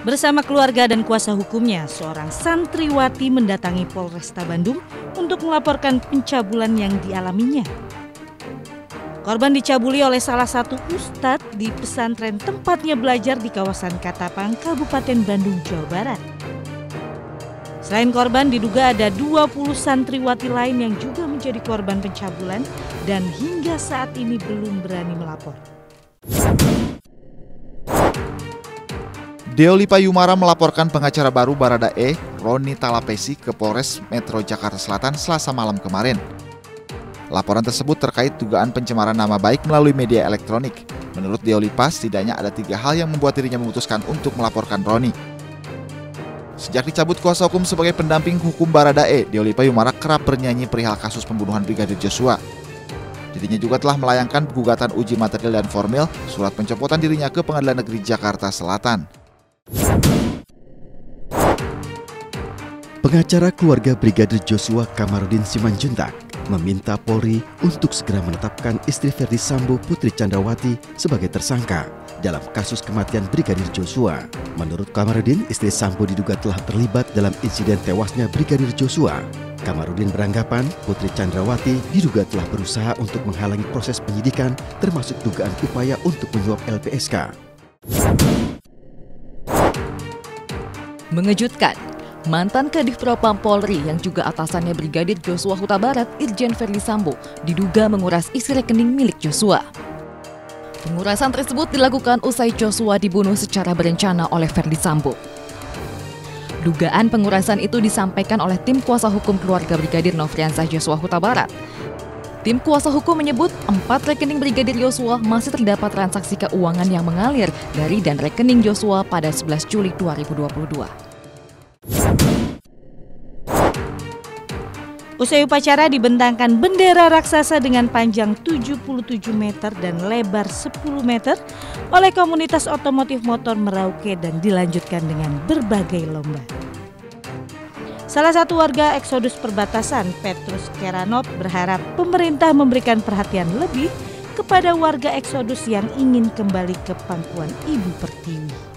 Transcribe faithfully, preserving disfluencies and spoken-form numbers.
Bersama keluarga dan kuasa hukumnya, seorang santriwati mendatangi Polresta Bandung untuk melaporkan pencabulan yang dialaminya. Korban dicabuli oleh salah satu ustadz di pesantren tempatnya belajar di kawasan Katapang, Kabupaten Bandung, Jawa Barat. Selain korban, diduga ada dua puluh santriwati lain yang juga menjadi korban pencabulan dan hingga saat ini belum berani melapor. Deoli Payumara melaporkan pengacara baru Baradae, Roni Talapesi, ke Polres Metro Jakarta Selatan Selasa malam kemarin. Laporan tersebut terkait dugaan pencemaran nama baik melalui media elektronik. Menurut Deoli Pa, setidaknya ada tiga hal yang membuat dirinya memutuskan untuk melaporkan Roni. Sejak dicabut kuasa hukum sebagai pendamping hukum Baradae, Deoli Payumara kerap bernyanyi perihal kasus pembunuhan Brigadir Joshua. Dirinya juga telah melayangkan gugatan uji material dan formil surat pencopotan dirinya ke Pengadilan Negeri Jakarta Selatan. Pengacara keluarga Brigadir Joshua Kamarudin Simanjuntak meminta Polri untuk segera menetapkan istri Ferdy Sambo Putri Chandrawati sebagai tersangka dalam kasus kematian Brigadir Joshua. Menurut Kamarudin, istri Sambo diduga telah terlibat dalam insiden tewasnya Brigadir Joshua. Kamarudin beranggapan Putri Chandrawati diduga telah berusaha untuk menghalangi proses penyidikan termasuk dugaan upaya untuk menyuap L P S K. Mengejutkan, mantan Kadif Propam Polri yang juga atasannya Brigadir Joshua Huta Barat, Irjen Ferdy Sambo, diduga menguras isi rekening milik Joshua. Pengurasan tersebut dilakukan usai Joshua dibunuh secara berencana oleh Ferdy Sambo. Dugaan pengurasan itu disampaikan oleh tim kuasa hukum keluarga Brigadir Nofriansah Joshua Huta Barat. Tim kuasa hukum menyebut empat rekening Brigadir Joshua masih terdapat transaksi keuangan yang mengalir dari dan rekening Joshua pada sebelas Juli dua ribu dua puluh dua. Usai upacara dibentangkan bendera raksasa dengan panjang tujuh puluh tujuh meter dan lebar sepuluh meter oleh komunitas otomotif motor Merauke dan dilanjutkan dengan berbagai lomba. Salah satu warga Eksodus Perbatasan, Petrus Keranop, berharap pemerintah memberikan perhatian lebih kepada warga Eksodus yang ingin kembali ke pangkuan Ibu Pertiwi.